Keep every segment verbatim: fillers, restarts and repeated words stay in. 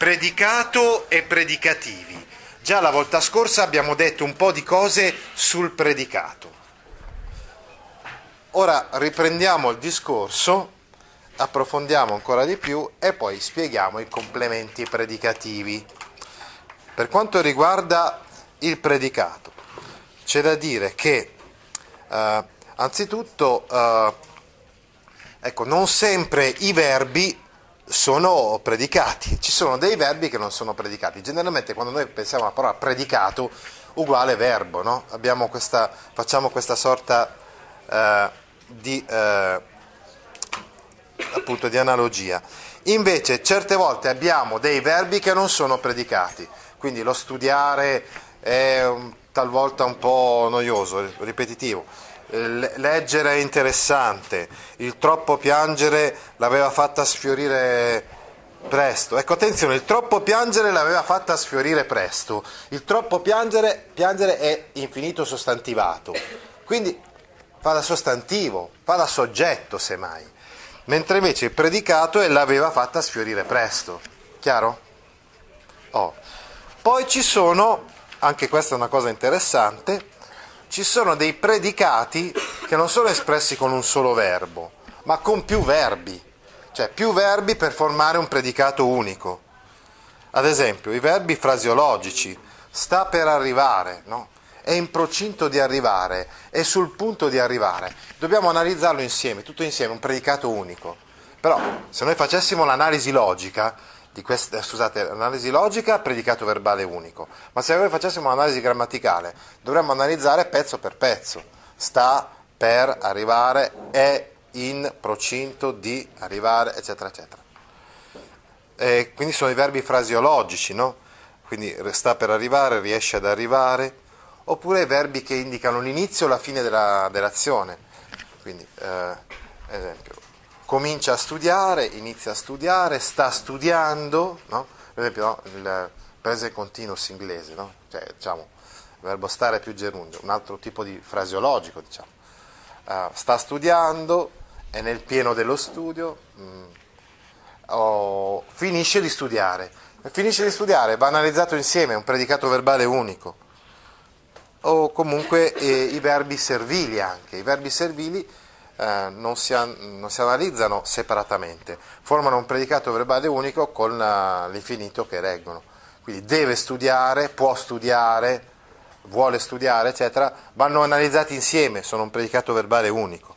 Predicato e predicativi. Già la volta scorsa abbiamo detto un po' di cose sul predicato. Ora riprendiamo il discorso, approfondiamo ancora di più e poi spieghiamo i complementi predicativi. Per quanto riguarda il predicato, c'è da dire che eh, anzitutto eh, ecco, non sempre i verbi sono predicati, ci sono dei verbi che non sono predicati. Generalmente quando noi pensiamo alla parola predicato, uguale verbo, no? Abbiamo questa, facciamo questa sorta eh, di eh, appunto di analogia. Invece certe volte abbiamo dei verbi che non sono predicati, quindi lo studiare è un, talvolta un po' noioso, ripetitivo. Leggere è interessante, il troppo piangere l'aveva fatta sfiorire presto. Ecco, attenzione, il troppo piangere l'aveva fatta sfiorire presto. Il troppo piangere, piangere è infinito sostantivato, quindi fa da sostantivo, fa da soggetto semmai. Mentre invece il predicato è l'aveva fatta sfiorire presto. Chiaro? Oh. Poi ci sono, anche questa è una cosa interessante, ci sono dei predicati che non sono espressi con un solo verbo, ma con più verbi, cioè più verbi per formare un predicato unico. Ad esempio, i verbi frasiologici, sta per arrivare, no? È in procinto di arrivare, è sul punto di arrivare. Dobbiamo analizzarlo insieme, tutto insieme, un predicato unico. Però, se noi facessimo l'analisi logica, di questa, scusate, l'analisi logica, predicato verbale unico, ma se noi facessimo un'analisi grammaticale dovremmo analizzare pezzo per pezzo, sta per arrivare, è in procinto di arrivare, eccetera eccetera. E quindi sono i verbi frasiologici, no? Quindi sta per arrivare, riesce ad arrivare, oppure i verbi che indicano l'inizio o la fine della, dell'azione. Quindi eh, esempio, comincia a studiare, inizia a studiare, sta studiando, no? Per esempio, no? Il present continuous inglese, no? Cioè, diciamo, il verbo stare più gerundio, un altro tipo di frasiologico, diciamo. Uh, sta studiando, è nel pieno dello studio, mh, oh, finisce di studiare. Finisce di studiare, va analizzato insieme, è un predicato verbale unico. O comunque eh, i verbi servili anche, i verbi servili Eh, non, si an- non si analizzano separatamente, formano un predicato verbale unico con uh, l'infinito che reggono. Quindi deve studiare, può studiare, vuole studiare, eccetera, vanno analizzati insieme, sono un predicato verbale unico.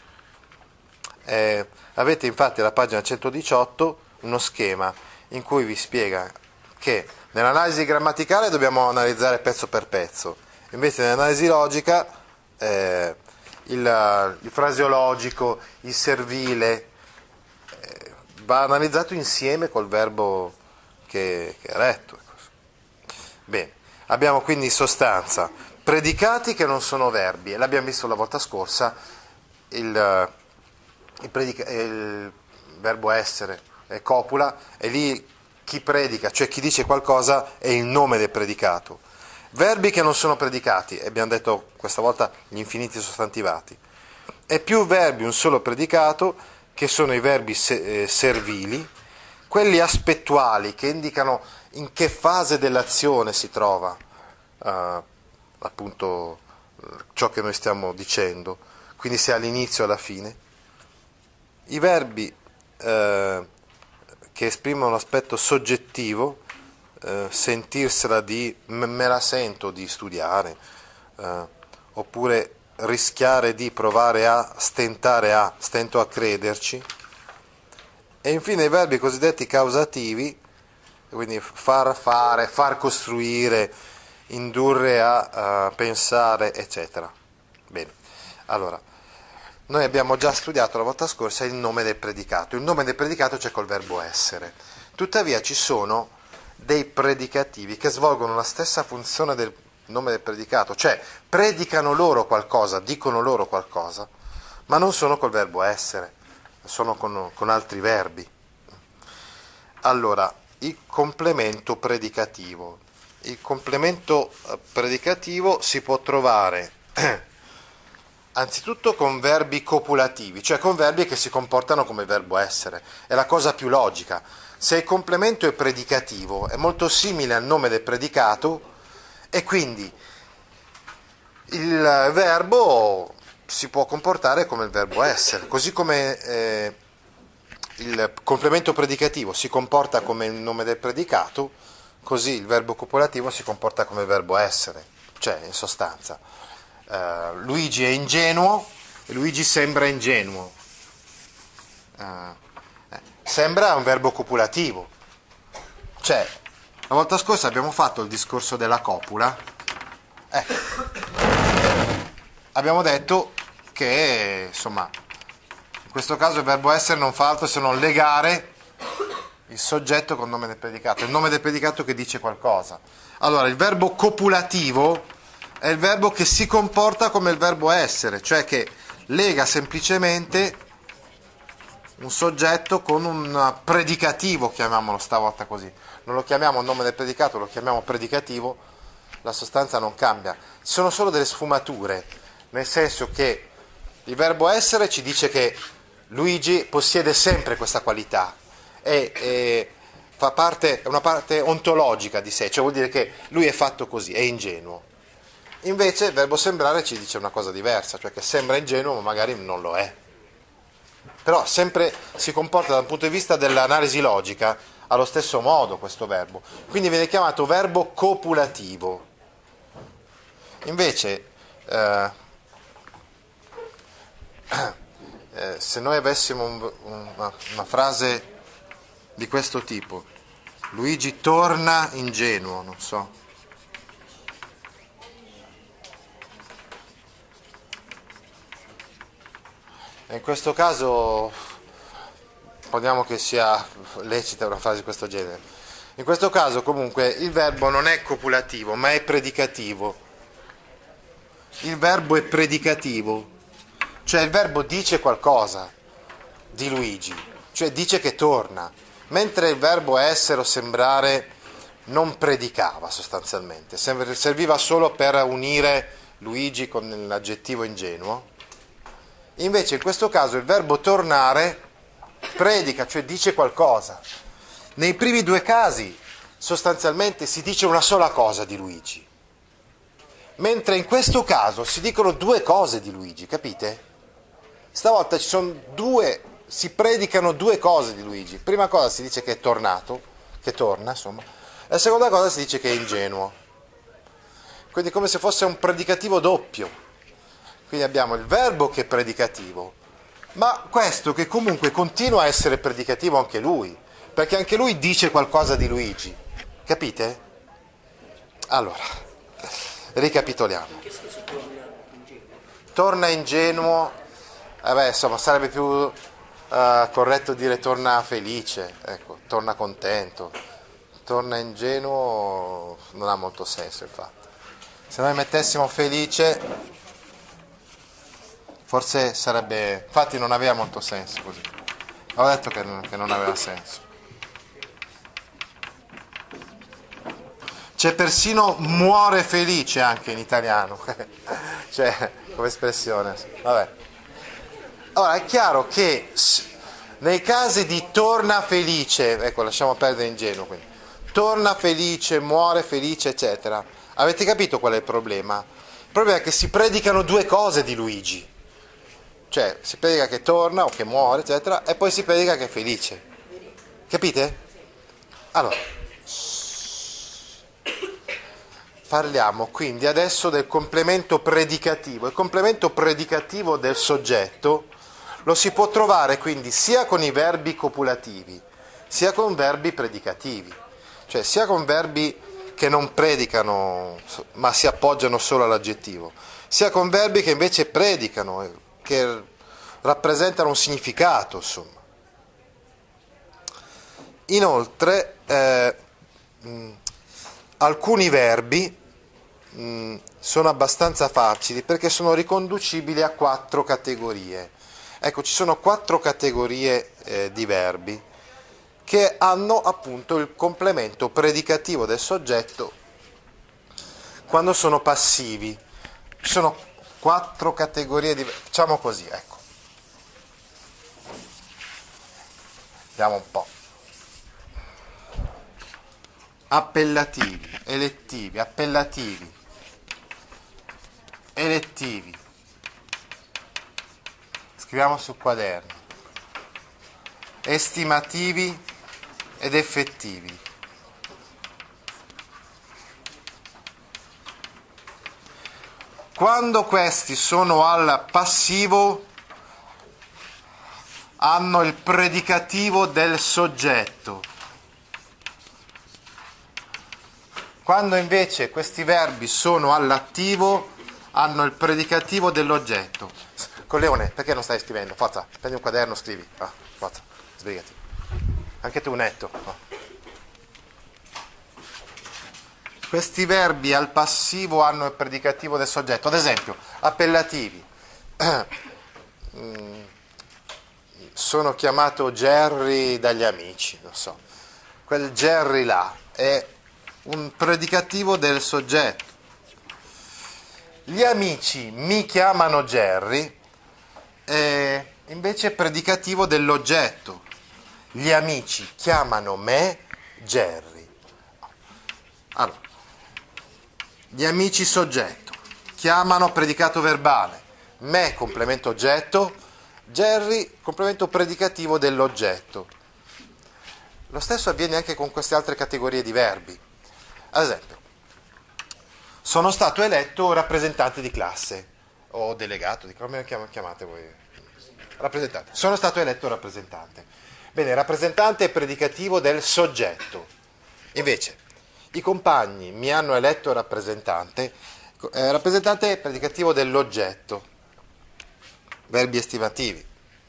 Eh, avete infatti alla pagina centodiciotto uno schema in cui vi spiega che nell'analisi grammaticale dobbiamo analizzare pezzo per pezzo, invece nell'analisi logica eh, Il, il frasiologico, il servile eh, va analizzato insieme col verbo che, che è retto. Bene, abbiamo quindi in sostanza predicati che non sono verbi, e l'abbiamo visto la volta scorsa, il, il, predica, il verbo essere è copula, e lì chi predica, cioè chi dice qualcosa, è il nome del predicato. Verbi che non sono predicati, e abbiamo detto questa volta gli infiniti sostantivati, e più verbi un solo predicato, che sono i verbi se- eh, servili, quelli aspettuali che indicano in che fase dell'azione si trova eh, appunto ciò che noi stiamo dicendo, quindi se all'inizio o alla fine. I verbi eh, che esprimono l'aspetto soggettivo, Uh, sentirsela di me la sento di studiare, uh, oppure rischiare di provare a, stentare a, stento a crederci. E infine i verbi cosiddetti causativi, quindi far fare, far costruire, indurre a, a pensare, eccetera. Bene, allora, noi abbiamo già studiato la volta scorsa il nome del predicato. Il nome del predicato c'è col verbo essere. Tuttavia ci sono dei predicativi che svolgono la stessa funzione del nome del predicato, cioè predicano loro qualcosa, dicono loro qualcosa, ma non sono col verbo essere, sono con, con altri verbi. Allora, il complemento predicativo. Il complemento predicativo si può trovare Anzitutto con verbi copulativi, cioè con verbi che si comportano come verbo essere. È la cosa più logica. Se il complemento è predicativo, è molto simile al nome del predicato e quindi il verbo si può comportare come il verbo essere, così come eh, il complemento predicativo si comporta come il nome del predicato, così il verbo copulativo si comporta come il verbo essere, cioè in sostanza. Uh, Luigi è ingenuo e Luigi sembra ingenuo. Uh, eh, sembra un verbo copulativo. Cioè, la volta scorsa abbiamo fatto il discorso della copula. Ecco. Abbiamo detto che, insomma, in questo caso il verbo essere non fa altro se non legare il soggetto col nome del predicato. Il nome del predicato che dice qualcosa. Allora, il verbo copulativo è il verbo che si comporta come il verbo essere, cioè che lega semplicemente un soggetto con un predicativo, chiamiamolo stavolta così. Non lo chiamiamo nome del predicato, lo chiamiamo predicativo, la sostanza non cambia. Ci sono solo delle sfumature, nel senso che il verbo essere ci dice che Luigi possiede sempre questa qualità e, e fa parte, è una parte ontologica di sé, cioè vuol dire che lui è fatto così, è ingenuo. Invece il verbo sembrare ci dice una cosa diversa, cioè che sembra ingenuo ma magari non lo è. Però sempre si comporta dal punto di vista dell'analisi logica allo stesso modo questo verbo. Quindi viene chiamato verbo copulativo. Invece, eh, eh, se noi avessimo un, una, una frase di questo tipo, Luigi torna ingenuo, non so. In questo caso poniamo che sia lecita una frase di questo genere. In questo caso comunque il verbo non è copulativo ma è predicativo. Il verbo è predicativo, cioè il verbo dice qualcosa di Luigi, cioè dice che torna, mentre il verbo essere o sembrare non predicava sostanzialmente, serviva solo per unire Luigi con l'aggettivo ingenuo. Invece in questo caso il verbo tornare predica, cioè dice qualcosa. Nei primi due casi sostanzialmente si dice una sola cosa di Luigi, mentre in questo caso si dicono due cose di Luigi, capite? Stavolta ci sono due, si predicano due cose di Luigi. Prima cosa si dice che è tornato, che torna, insomma, e la seconda cosa si dice che è ingenuo. Quindi come se fosse un predicativo doppio. Quindi abbiamo il verbo che è predicativo, ma questo che comunque continua a essere predicativo anche lui, perché anche lui dice qualcosa di Luigi, capite? Allora, ricapitoliamo. Torna ingenuo, eh beh, insomma sarebbe più uh, corretto dire torna felice, ecco, torna contento, torna ingenuo non ha molto senso infatti. Se noi mettessimo felice forse sarebbe, infatti non aveva molto senso così, avevo detto che non, che non aveva senso. C'è persino muore felice anche in italiano, cioè come espressione, vabbè. Ora è chiaro che nei casi di torna felice, ecco lasciamo perdere ingenuo, quindi torna felice, muore felice eccetera, avete capito qual è il problema? Il problema è che si predicano due cose di Luigi. Cioè, si predica che torna o che muore, eccetera, e poi si predica che è felice. Capite? Allora, parliamo quindi adesso del complemento predicativo. Il complemento predicativo del soggetto lo si può trovare quindi sia con i verbi copulativi, sia con verbi predicativi. Cioè, sia con verbi che non predicano, ma si appoggiano solo all'aggettivo, sia con verbi che invece predicano, che rappresentano un significato, insomma. Inoltre, eh, mh, alcuni verbi mh, sono abbastanza facili perché sono riconducibili a quattro categorie. Ecco, ci sono quattro categorie eh, di verbi che hanno appunto il complemento predicativo del soggetto quando sono passivi. Ci sono quattro categorie di... Facciamo così, ecco. Vediamo un po'. Appellativi, elettivi, appellativi, elettivi. Scriviamo sul quaderno. Estimativi ed effettivi. Quando questi sono al passivo, hanno il predicativo del soggetto. Quando invece questi verbi sono all'attivo, hanno il predicativo dell'oggetto. Colleone, perché non stai scrivendo? Forza, prendi un quaderno, scrivi. Ah, forza, sbrigati. Anche tu, Netto. No. Questi verbi al passivo hanno il predicativo del soggetto. Ad esempio, appellativi. Sono chiamato Jerry dagli amici, non so. Quel Jerry là è un predicativo del soggetto. Gli amici mi chiamano Jerry è invece predicativo dell'oggetto. Gli amici chiamano me Jerry. Allora, gli amici soggetto chiamano predicato verbale, me complemento oggetto, Jerry complemento predicativo dell'oggetto. Lo stesso avviene anche con queste altre categorie di verbi. Ad esempio, sono stato eletto rappresentante di classe o delegato, di come chiamate voi? Rappresentante. Sono stato eletto rappresentante. Bene, rappresentante è predicativo del soggetto. Invece, i compagni mi hanno eletto rappresentante, eh, rappresentante è predicativo dell'oggetto. Verbi estimativi.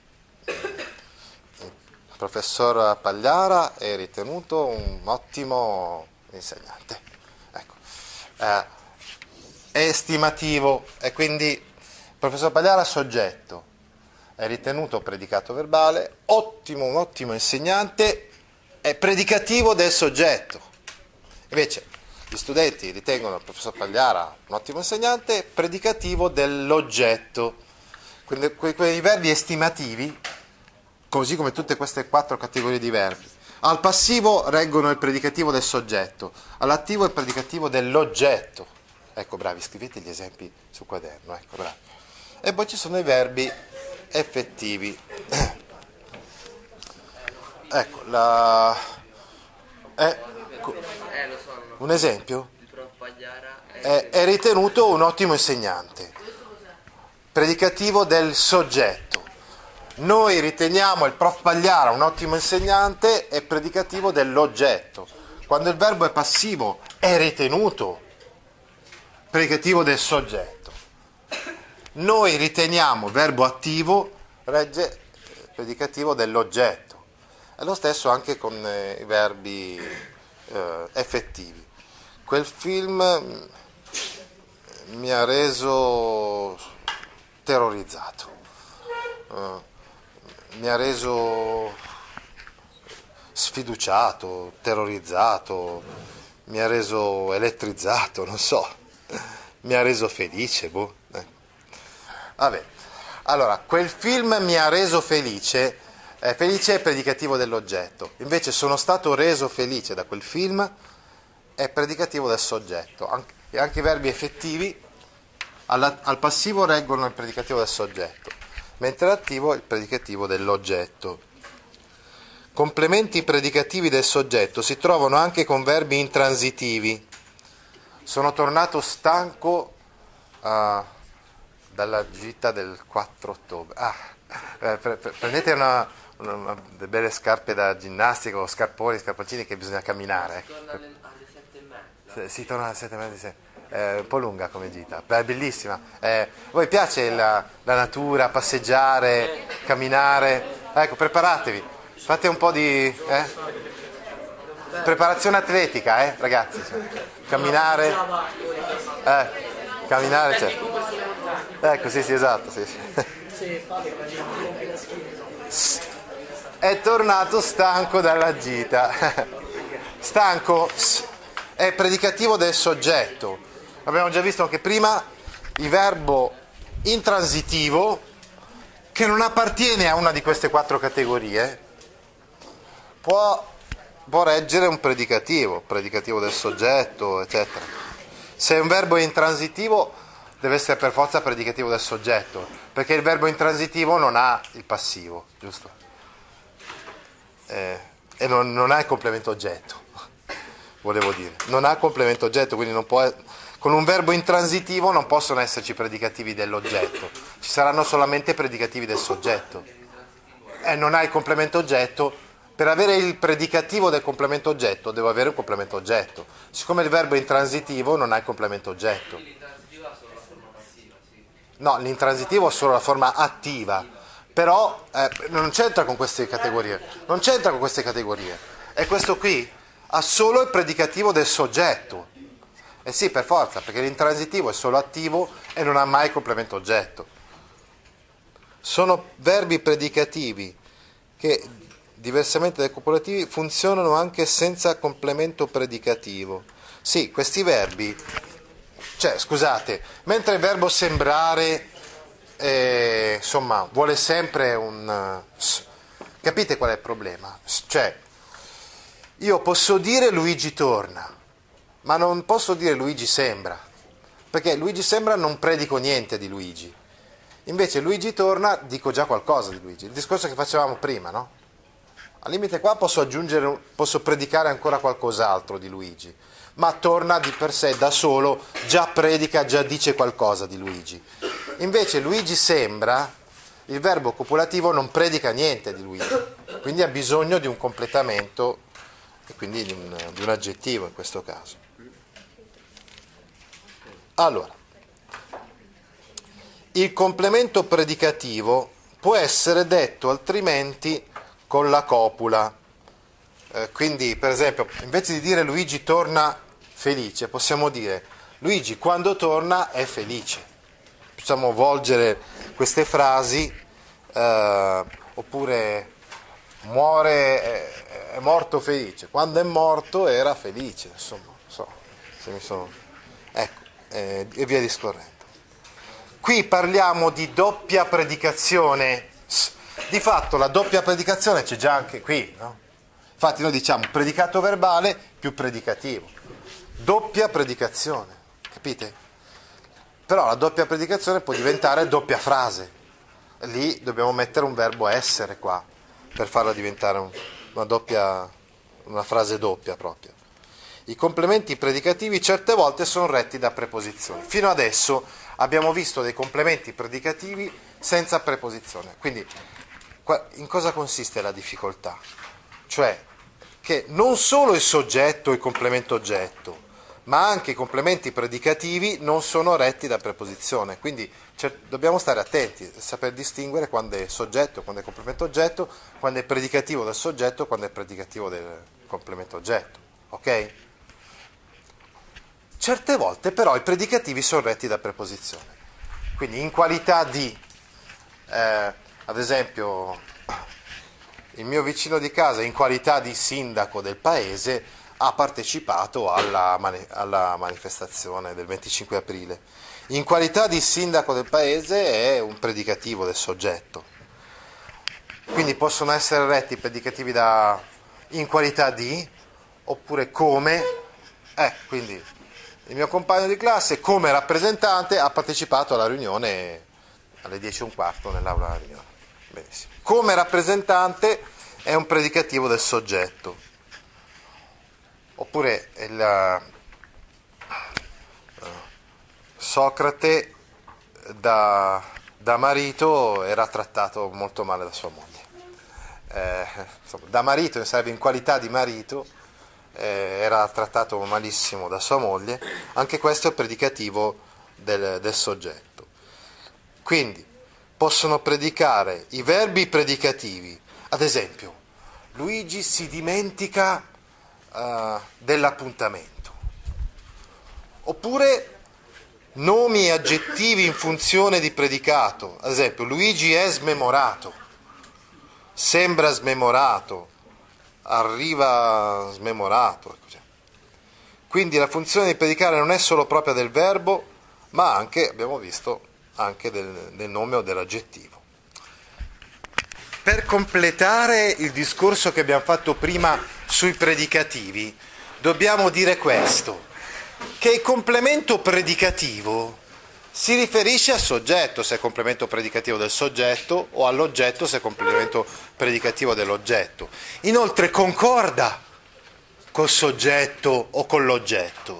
Il professor Pagliara è ritenuto un ottimo insegnante. Ecco. Eh, è estimativo e quindi il professor Pagliara soggetto è ritenuto predicato verbale, ottimo, un ottimo insegnante, è predicativo del soggetto. Invece gli studenti ritengono il professor Pagliara un ottimo insegnante, predicativo dell'oggetto. Quindi quei, quei verbi estimativi, così come tutte queste quattro categorie di verbi, al passivo reggono il predicativo del soggetto, all'attivo il predicativo dell'oggetto. Ecco, bravi, scrivete gli esempi sul quaderno, ecco, bravi. E poi ci sono i verbi effettivi. Ecco, la... è... un esempio? È, è ritenuto un ottimo insegnante. Predicativo del soggetto. Noi riteniamo il prof Pagliara un ottimo insegnante, è predicativo dell'oggetto. Quando il verbo è passivo è ritenuto, predicativo del soggetto. Noi riteniamo verbo attivo, regge predicativo dell'oggetto. È lo stesso anche con eh, i verbi eh, effettivi. Quel film mi ha reso terrorizzato, uh, mi ha reso sfiduciato, terrorizzato, mi ha reso elettrizzato, non so, mi ha reso felice, boh. Eh. Vabbè, allora, quel film mi ha reso felice, eh, felice è predicativo dell'oggetto, invece sono stato reso felice da quel film è predicativo del soggetto, anche, e anche i verbi effettivi Alla, al passivo reggono il predicativo del soggetto, mentre all'attivo il predicativo dell'oggetto. Complementi predicativi del soggetto si trovano anche con verbi intransitivi. Sono tornato stanco uh, dalla gita del quattro ottobre. Ah, eh, pre- pre- prendete una, una, una, delle belle scarpe da ginnastica o scarponi, scarponcini che bisogna camminare. Torna alle, alle sette e mezza. Si torna alle sette e mezza. È un po' lunga come gita, è bellissima. Eh, voi piace la, la natura, passeggiare, camminare? Ecco, preparatevi, fate un po' di eh? preparazione atletica, eh, ragazzi. Camminare, eh, camminare, cioè. Ecco, sì, sì, esatto. Sì, sì. È tornato stanco dalla gita. Stanco è predicativo del soggetto. Abbiamo già visto anche prima, il verbo intransitivo che non appartiene a una di queste quattro categorie può, può reggere un predicativo, predicativo del soggetto, eccetera. Se un verbo è intransitivo deve essere per forza predicativo del soggetto, perché il verbo intransitivo non ha il passivo, giusto? Eh, e non, non ha il complemento oggetto, volevo dire. Non ha complemento oggetto, quindi non può, con un verbo intransitivo non possono esserci predicativi dell'oggetto, ci saranno solamente predicativi del soggetto. E non ha il complemento oggetto. Per avere il predicativo del complemento oggetto devo avere un complemento oggetto. Siccome il verbo è intransitivo non ha il complemento oggetto. No, l'intransitivo ha solo la forma attiva, però eh, non c'entra con queste categorie. Non c'entra con queste categorie. E questo qui ha solo il predicativo del soggetto. Eh sì, per forza, perché l'intransitivo è solo attivo e non ha mai il complemento oggetto. Sono verbi predicativi che, diversamente dai copulativi, funzionano anche senza complemento predicativo. Sì, questi verbi, cioè, scusate, mentre il verbo sembrare, eh, insomma, vuole sempre un... Capite qual è il problema? Cioè, io posso dire Luigi torna, ma non posso dire Luigi sembra, perché Luigi sembra non predico niente di Luigi. Invece Luigi torna, dico già qualcosa di Luigi. Il discorso che facevamo prima, no? Al limite qua posso aggiungere, posso predicare ancora qualcos'altro di Luigi, ma torna di per sé da solo, già predica, già dice qualcosa di Luigi. Invece Luigi sembra, il verbo copulativo non predica niente di Luigi, quindi ha bisogno di un completamento e quindi di un, di un aggettivo in questo caso. Allora, il complemento predicativo può essere detto altrimenti con la copula, eh, quindi per esempio invece di dire Luigi torna felice possiamo dire Luigi quando torna è felice. Possiamo volgere queste frasi, eh, oppure muore, è, è morto felice, quando è morto era felice, insomma, non so se mi sono... ecco, eh, e via discorrendo. Qui parliamo di doppia predicazione. Di fatto la doppia predicazione c'è già anche qui, no? Infatti noi diciamo predicato verbale più predicativo. Doppia predicazione, capite? Però la doppia predicazione può diventare doppia frase. Lì dobbiamo mettere un verbo essere qua per farla diventare un, una doppia, una frase doppia proprio. I complementi predicativi certe volte sono retti da preposizioni. Fino adesso abbiamo visto dei complementi predicativi senza preposizione. Quindi in cosa consiste la difficoltà? Cioè che non solo il soggetto e il complemento oggetto, ma anche i complementi predicativi non sono retti da preposizione. Quindi dobbiamo stare attenti, saper distinguere quando è soggetto, quando è complemento oggetto, quando è predicativo del soggetto, quando è predicativo del complemento oggetto. Ok? Certe volte però i predicativi sono retti da preposizione. Quindi in qualità di, eh, ad esempio, il mio vicino di casa in qualità di sindaco del paese ha partecipato alla, mani- alla manifestazione del venticinque aprile. In qualità di sindaco del paese è un predicativo del soggetto. Quindi possono essere retti predicativi da in qualità di, oppure come, eh, quindi il mio compagno di classe come rappresentante ha partecipato alla riunione alle dieci e un quarto nell'aula della riunione. Benissimo. Come rappresentante è un predicativo del soggetto. Oppure il, uh, Socrate da, da marito era trattato molto male da sua moglie. Eh, insomma, da marito, sarebbe in qualità di marito, eh, era trattato malissimo da sua moglie. Anche questo è predicativo del, del soggetto. Quindi possono predicare i verbi predicativi. Ad esempio, Luigi si dimentica uh, dell'appuntamento. Oppure nomi e aggettivi in funzione di predicato. Ad esempio, Luigi è smemorato, sembra smemorato, arriva smemorato. Quindi la funzione di predicare non è solo propria del verbo, ma anche, abbiamo visto, anche del, del nome o dell'aggettivo. Per completare il discorso che abbiamo fatto prima sui predicativi, dobbiamo dire questo, che il complemento predicativo si riferisce al soggetto, se è complemento predicativo del soggetto, o all'oggetto, se è complemento predicativo dell'oggetto. Inoltre concorda col soggetto o con l'oggetto.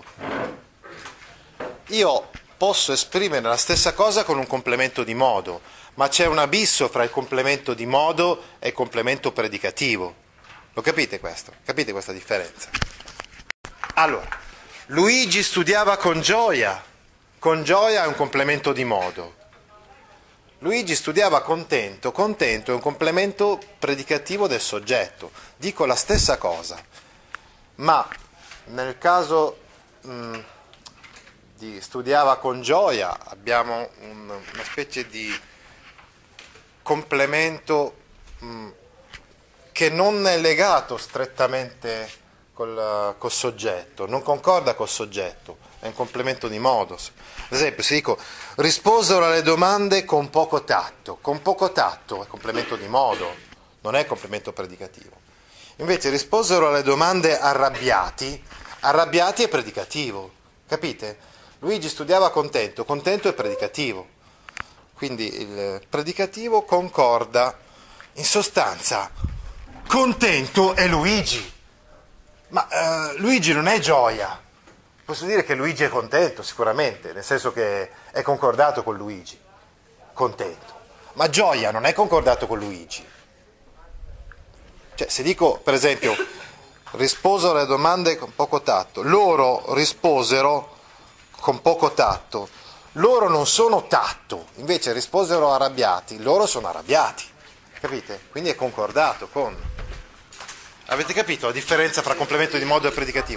Io posso esprimere la stessa cosa con un complemento di modo, ma c'è un abisso fra il complemento di modo e il complemento predicativo. Lo capite questo? Capite questa differenza? Allora, Luigi studiava con gioia. Con gioia è un complemento di modo. Luigi studiava contento. Contento è un complemento predicativo del soggetto. Dico la stessa cosa, ma nel caso mh, di studiava con gioia abbiamo un, una specie di complemento mh, che non è legato strettamente col, col soggetto, non concorda col soggetto, è un complemento di modo. Ad esempio, se dico risposero alle domande con poco tatto, con poco tatto è complemento di modo, non è complemento predicativo. Invece risposero alle domande arrabbiati, arrabbiati è predicativo, capite? Luigi studiava contento, contento è predicativo. Quindi il predicativo concorda, in sostanza, contento è Luigi, ma eh, Luigi non è gioia. Posso dire che Luigi è contento, sicuramente, nel senso che è concordato con Luigi, contento. Ma gioia non è concordato con Luigi. Cioè, se dico, per esempio, risposero alle domande con poco tatto, loro risposero con poco tatto, loro non sono tatto, invece risposero arrabbiati, loro sono arrabbiati, capite? Quindi è concordato con... Avete capito la differenza fra complemento di modo e predicativo?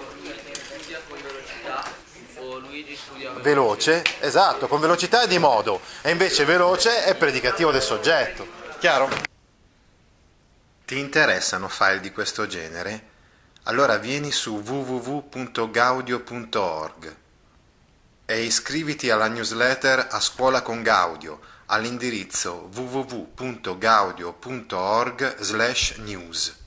Veloce, esatto, con velocità e di modo, e invece veloce è predicativo del soggetto, chiaro? Ti interessano file di questo genere? Allora vieni su w w w punto gaudio punto org e iscriviti alla newsletter A Scuola con Gaudio all'indirizzo w w w punto gaudio punto org slash news.